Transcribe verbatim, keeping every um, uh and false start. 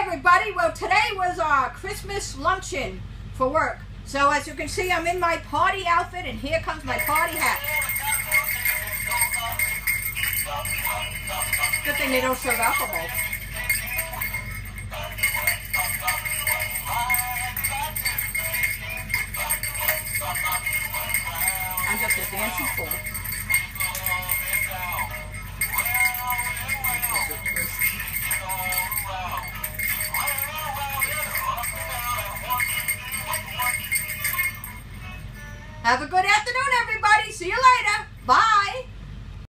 everybody. Well, today was our Christmas luncheon for work. So as you can see, I'm in my party outfit, and here comes my party hat. Good thing they don't serve alcohol. I'm just a dancing fool. Have a good afternoon, everybody. See you later. Bye.